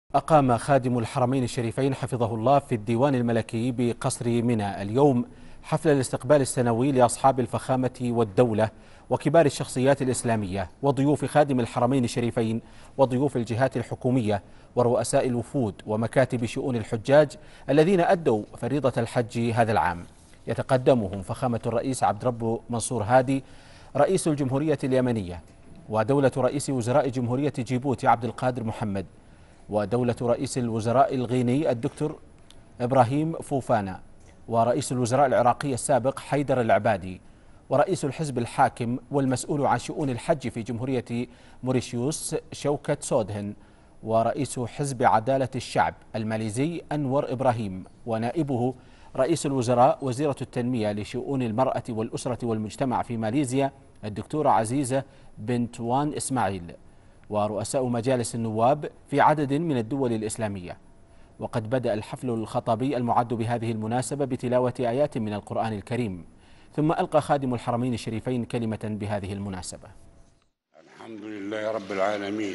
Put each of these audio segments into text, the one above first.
أقام خادم الحرمين الشريفين حفظه الله في الديوان الملكي بقصر منى اليوم حفل الاستقبال السنوي لأصحاب الفخامة والدولة وكبار الشخصيات الإسلامية وضيوف خادم الحرمين الشريفين وضيوف الجهات الحكومية ورؤساء الوفود ومكاتب شؤون الحجاج الذين أدوا فريضة الحج هذا العام. يتقدمهم فخامة الرئيس عبد ربه منصور هادي رئيس الجمهورية اليمنية، ودولة رئيس وزراء جمهورية جيبوتي عبد القادر محمد، ودولة رئيس الوزراء الغيني الدكتور إبراهيم فوفانا، ورئيس الوزراء العراقي السابق حيدر العبادي، ورئيس الحزب الحاكم والمسؤول عن شؤون الحج في جمهورية موريشيوس شوكة سودهن، ورئيس حزب عدالة الشعب الماليزي أنور إبراهيم، ونائبه رئيس الوزراء وزيرة التنمية لشؤون المرأة والأسرة والمجتمع في ماليزيا الدكتورة عزيزة بنت وان إسماعيل، ورؤساء مجالس النواب في عدد من الدول الإسلامية. وقد بدأ الحفل الخطبي المعد بهذه المناسبة بتلاوة آيات من القرآن الكريم، ثم ألقى خادم الحرمين الشريفين كلمة بهذه المناسبة. الحمد لله رب العالمين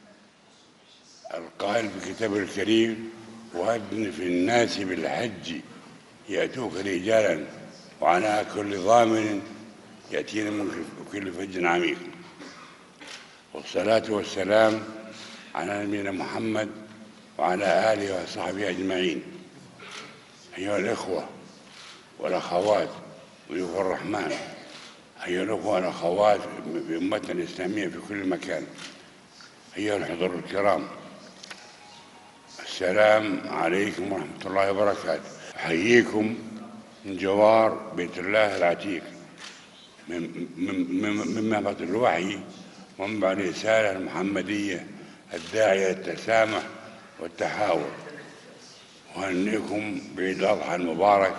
القائل في كتابه الكريم: وأذن في الناس بالحج يأتوك رجالا وعلى كل ضامن يأتينا من كل فج عميق. والصلاة والسلام على نبينا محمد وعلى آله وصحبه أجمعين. أيها الإخوة والأخوات ضيوف الرحمن، أيها الأخوة والأخوات في أمتنا الإسلامية في كل مكان، أيها الحضور الكرام، السلام عليكم ورحمة الله وبركاته. أحييكم من جوار بيت الله العتيق من منبت الوحي ومنبع الرسالة المحمدية الداعية للتسامح والتحاور. وأهنئكم بعيد الأضحى المبارك،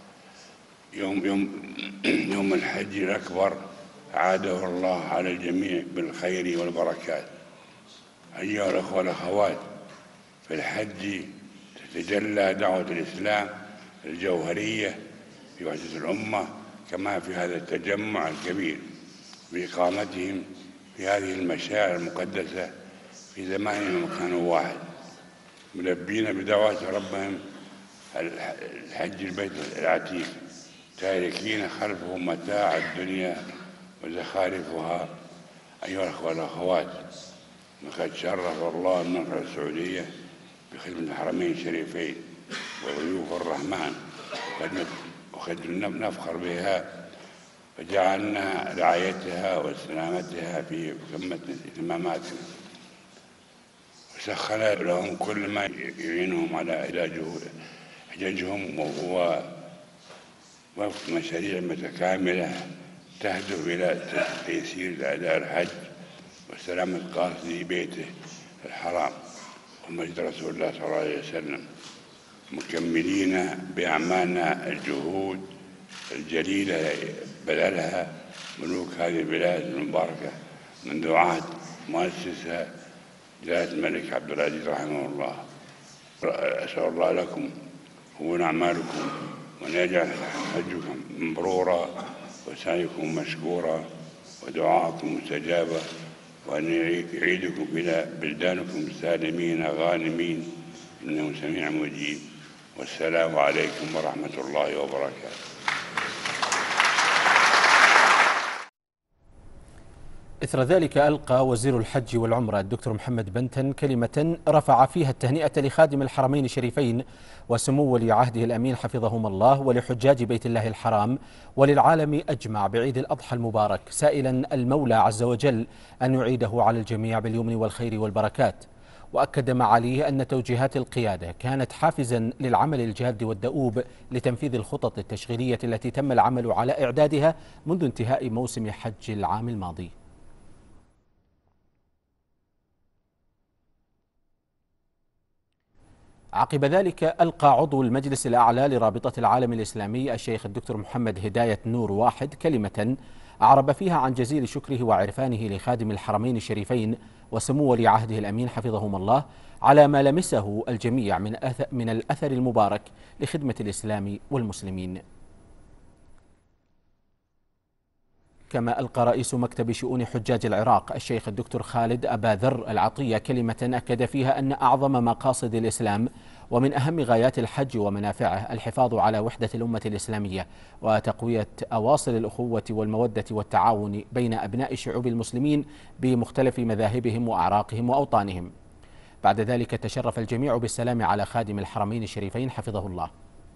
يوم الحج الأكبر أعاده الله على الجميع بالخير والبركات. أيها الأخوة والأخوات، في الحج تتجلى دعوة الإسلام الجوهرية في وحدة الأمة، كما في هذا التجمع الكبير بإقامتهم في هذه المشاعر المقدسة في زمان ومكان واحد، ملبين بدعوات ربهم الحج البيت العتيق، تاركين خلفهم متاع الدنيا وزخارفها. أيها الأخوة والأخوات، لقد شرف الله المملكة السعودية بخدمة الحرمين الشريفين وضيوف الرحمن، وقد نفخر بها وجعلنا رعايتها وسلامتها في قمة اهتماماتنا، وسخر لهم كل ما يعينهم على أداء حججهم، وهو وفق مشاريع متكاملة تهدف إلى تيسير أداء الحج وسلامة قاصدي بيته الحرام ومجد رسول الله صلى الله عليه وسلم، مكملين بأعمالنا الجهود الجليلة بذلها ملوك هذه البلاد المباركة منذ عهد مؤسسها جلالة الملك عبد العزيز رحمه الله. أسأل الله لكم قبول أعمالكم، وأن يجعل حجكم مبرورا وسعيكم مشكورا ودعاءكم مستجابة، وأن يعيدكم إلى بلدانكم سالمين غانمين، إنه سميع مجيب. والسلام عليكم ورحمة الله وبركاته. إثر ذلك ألقى وزير الحج والعمرة الدكتور محمد بنتن كلمة رفع فيها التهنئة لخادم الحرمين الشريفين وسمو ولي عهده الأمين حفظهم الله ولحجاج بيت الله الحرام وللعالم أجمع بعيد الأضحى المبارك، سائلا المولى عز وجل أن يعيده على الجميع باليمن والخير والبركات. وأكد معاليه أن توجيهات القيادة كانت حافزا للعمل الجاد والدؤوب لتنفيذ الخطط التشغيلية التي تم العمل على إعدادها منذ انتهاء موسم حج العام الماضي. عقب ذلك ألقى عضو المجلس الأعلى لرابطة العالم الإسلامي الشيخ الدكتور محمد هداية نور واحد كلمة أعرب فيها عن جزيل شكره وعرفانه لخادم الحرمين الشريفين وسمو ولي عهده الأمين حفظهم الله على ما لمسه الجميع من الأثر المبارك لخدمة الإسلام والمسلمين. كما ألقى رئيس مكتب شؤون حجاج العراق الشيخ الدكتور خالد أبا ذر العطية كلمة أكد فيها أن أعظم مقاصد الإسلام ومن أهم غايات الحج ومنافعه الحفاظ على وحدة الأمة الإسلامية وتقوية أواصر الأخوة والمودة والتعاون بين أبناء الشعوب المسلمين بمختلف مذاهبهم وأعراقهم وأوطانهم. بعد ذلك تشرف الجميع بالسلام على خادم الحرمين الشريفين حفظه الله.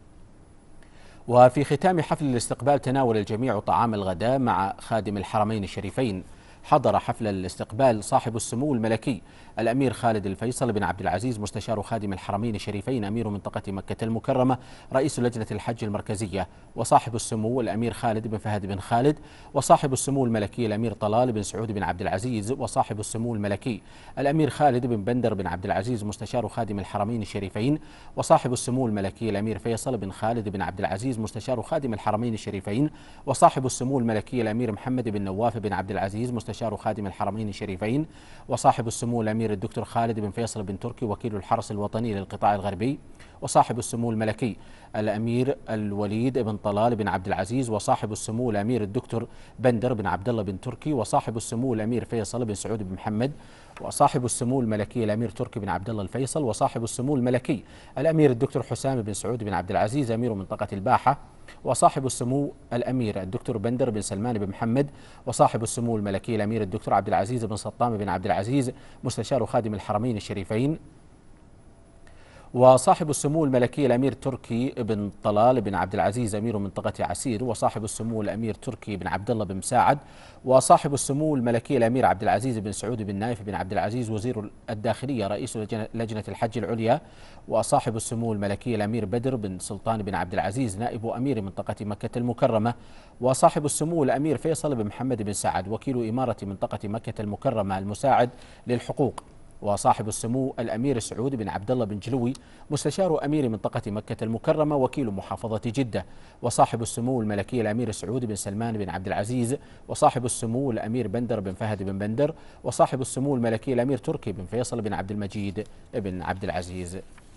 وفي ختام حفل الاستقبال تناول الجميع طعام الغداء مع خادم الحرمين الشريفين. حضر حفل الاستقبال صاحب السمو الملكي الأمير خالد الفيصل بن عبد العزيز مستشار خادم الحرمين الشريفين أمير منطقة مكة المكرمة رئيس لجنة الحج المركزية، وصاحب السمو الأمير خالد بن فهد بن خالد، وصاحب السمو الملكي الأمير طلال بن سعود بن عبد العزيز، وصاحب السمو الملكي الأمير خالد بن بندر بن عبد العزيز مستشار خادم الحرمين الشريفين، وصاحب السمو الملكي الأمير فيصل بن خالد بن عبد العزيز مستشار خادم الحرمين الشريفين، وصاحب السمو الملكي الأمير محمد بن نواف بن عبد العزيز مستشار خادم الحرمين الشريفين، وصاحب السمو الأمير الدكتور خالد بن فيصل بن تركي وكيل الحرس الوطني للقطاع الغربي، وصاحب السمو الملكي الأمير الوليد بن طلال بن عبد العزيز، وصاحب السمو الأمير الدكتور بندر بن عبد الله بن تركي، وصاحب السمو الأمير فيصل بن سعود بن محمد، وصاحب السمو الملكي الأمير تركي بن عبد الله الفيصل، وصاحب السمو الملكي الأمير الدكتور حسام بن سعود بن عبد العزيز أمير منطقة الباحة، وصاحب السمو الأمير الدكتور بندر بن سلمان بن محمد، وصاحب السمو الملكي الأمير الدكتور عبد العزيز بن سطام بن عبد العزيز مستشار خادم الحرمين الشريفين، وصاحب السمو الملكي الأمير تركي بن طلال بن عبد العزيز أمير منطقة عسير، وصاحب السمو الأمير تركي بن عبد الله بن مساعد، وصاحب السمو الملكي الأمير عبد العزيز بن سعود بن نايف بن عبد العزيز وزير الداخلية رئيس لجنة الحج العليا، وصاحب السمو الملكي الأمير بدر بن سلطان بن عبد العزيز نائب أمير منطقة مكة المكرمة، وصاحب السمو الأمير فيصل بن محمد بن سعد وكيل إمارة منطقة مكة المكرمة المساعد للحقوق، وصاحب السمو الأمير سعود بن عبد الله بن جلوي مستشار أمير منطقة مكة المكرمة وكيل محافظة جدة، وصاحب السمو الملكي الأمير سعود بن سلمان بن عبد العزيز، وصاحب السمو الأمير بندر بن فهد بن بندر، وصاحب السمو الملكي الأمير تركي بن فيصل بن عبد المجيد بن عبد العزيز.